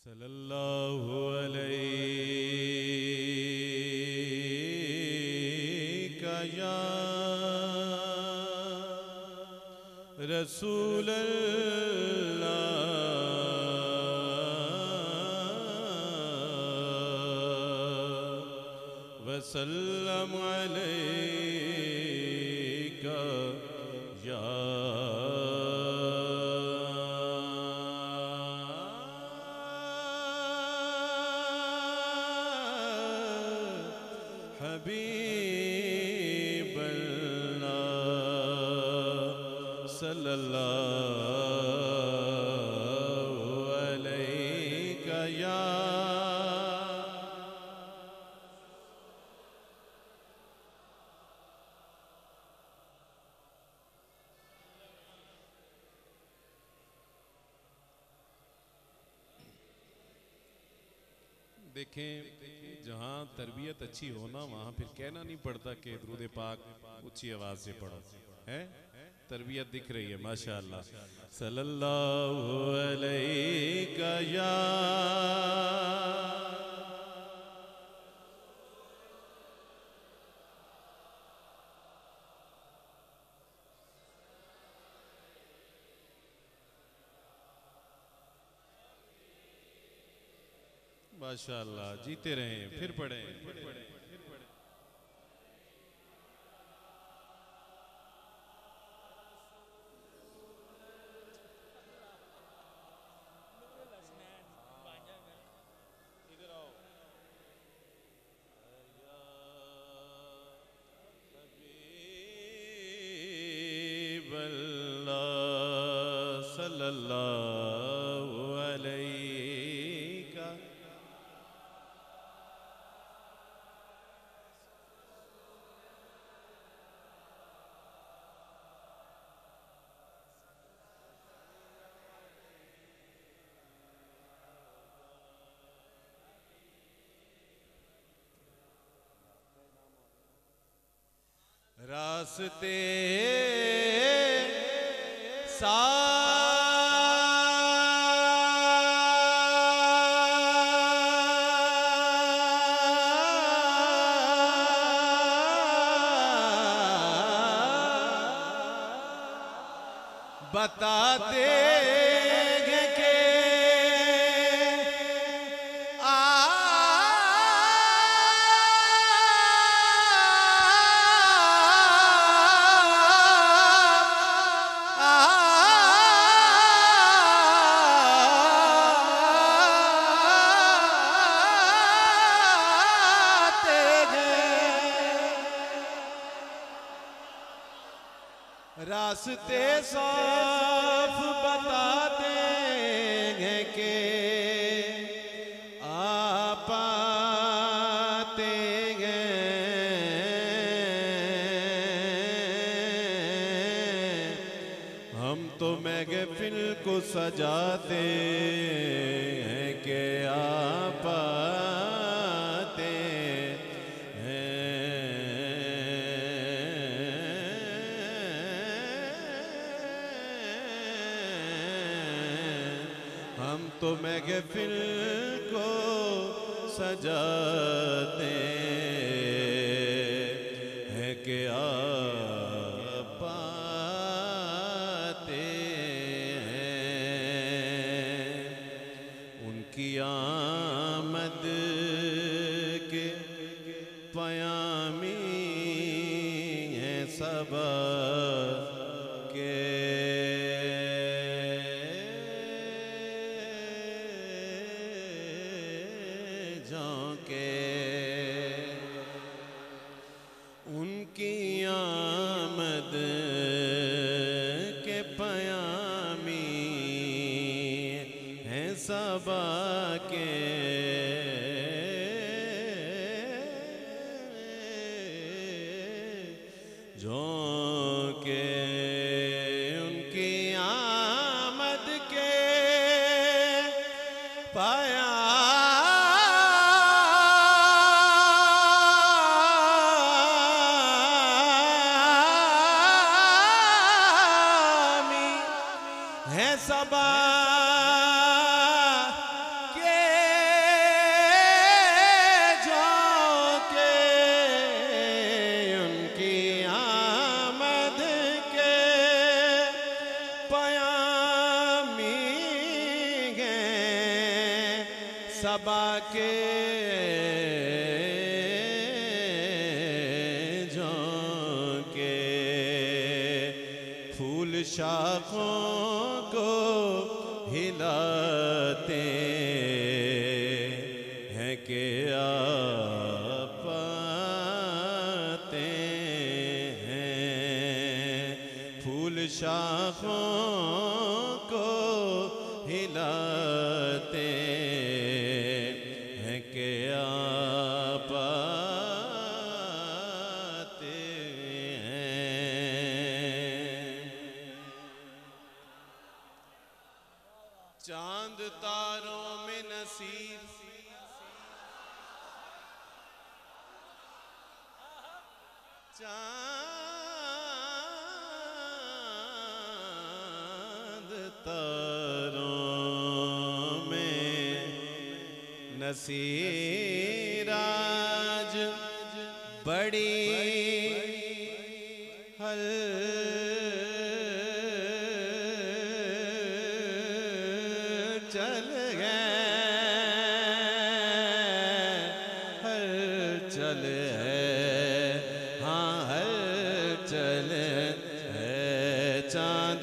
सल्लल्लाहु अलैका या रसूल अल्लाह वसल्लम अलैका या हबीब अल्लाह सल्लल्लाहु अलैका या देखें, जहाँ तरबियत अच्छी हो ना वहाँ फिर कहना नहीं पड़ता कि दुरूद पाक ऊंची आवाज से पढ़ो, है तरबियत दिख रही है माशाअल्लाह। सल्लल्लाहु अलैका या माशाअल्लाह, जीते रहें, फिर पढ़ें, फिर पढ़ें। इधर आओ। हबीब अल्लाह सल्लल्लाहु अलैका रास्ते बताते हैं कि रास्ते साफ बताते हैं कि आ पाते हैं। हम तो महफिल को सजाते हैं कि आ पाते तो महफिल को सजाते हैं कि आ पाते हैं। उनकी आमद के पयामी हैं सबा के उनकी आमद के पयामी हैं सबा के जो के उनकी आमद के पाया सबा के सबा के झोंके फूल शाखों को हिलाते हैं कि आप आते हैं। फूल शाखों को हिलाते हैं कि आप आते हैं। चांद तारों में नसीर चांद तारों में नसीर आज बड़ी चल चल है, हाँ चल है। चांद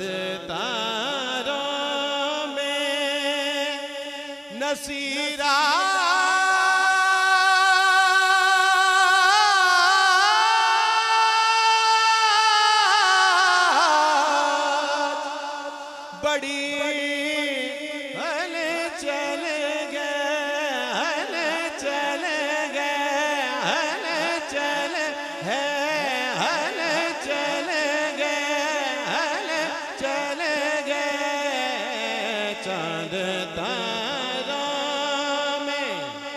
तारों में नसीरा बड़ी चांद तारों में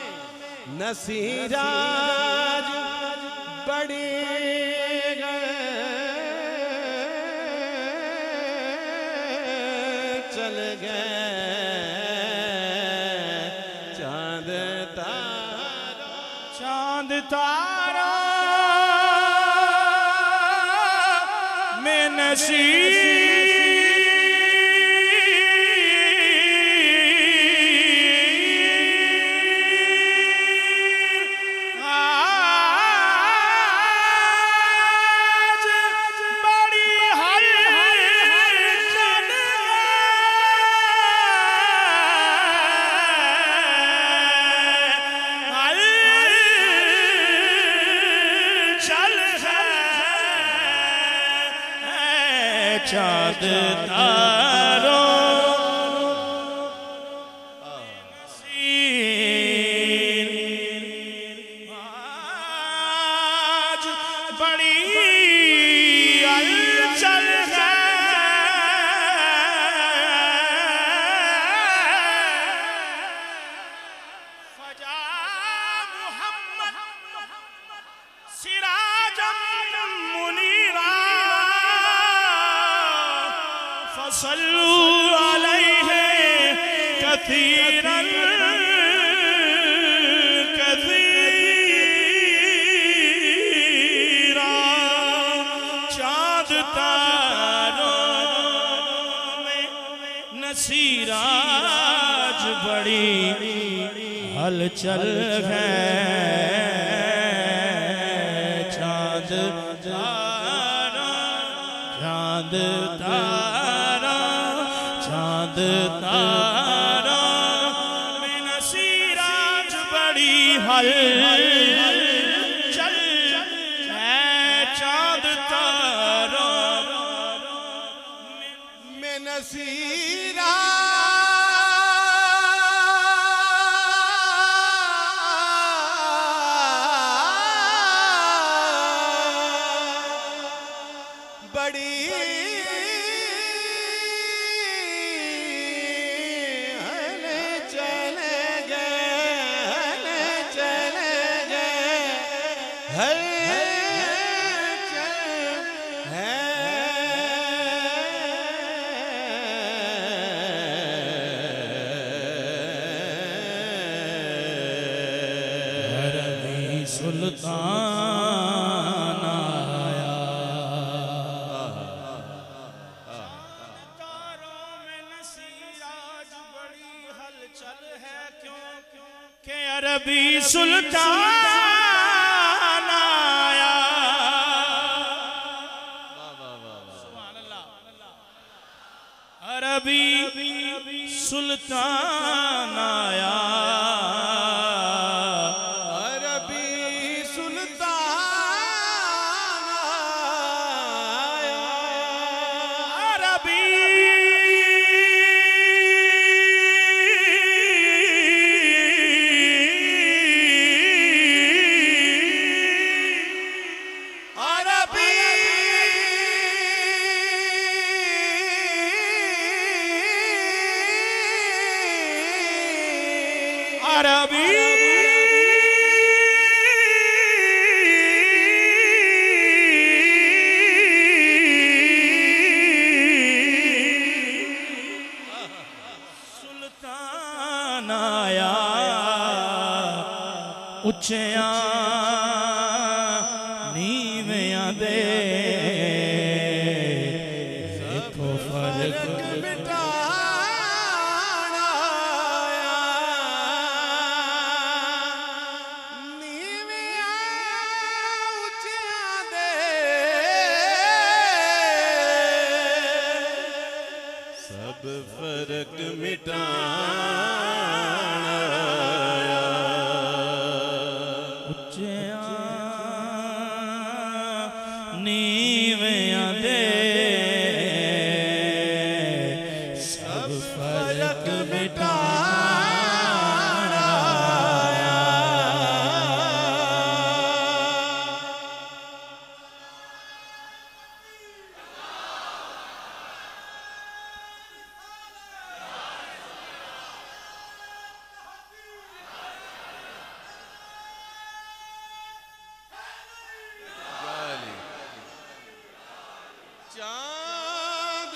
नसीराज बड़ी चल गए। चांद तारा में नसीर चांद तारों आज बड़ी हलचल है। फजा मुहम्मद सिराजम मुनीरा सल्लू अलैहि कसीरन कसीरा। चांद तारों में नसीराज बड़ी हलचल है। चांद तारा चांद तारा में नसीराज बड़ी हलचल है। चांद तारा में नसीरा बड़ी सुल्तान आया। तारों में नसीराज बड़ी हलचल के अरबी सुल्तान आया। अरबी सुल्तान आया। अरबी सुल्तान आया। अरबी अरबी सुल्तान आया। उच्चियां नीवियां दे देखो फर्क फर्क मिटाना उच्चियां नीवियां दे सब फर्क मिटाना। चांद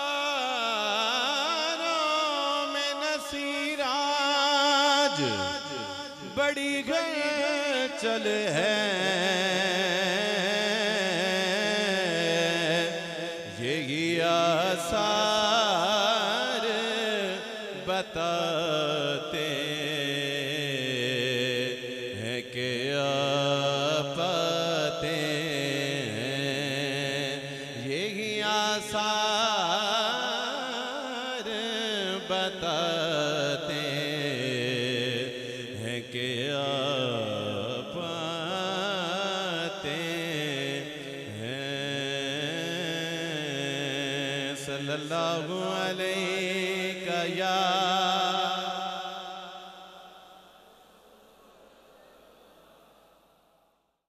तारों में नसीराज बड़ी घर चले हैं। यही आसार बताते हैं कि आफतें आसार बताते हैं कि आफतें हैं। सल्लल्लाहु अलैहि या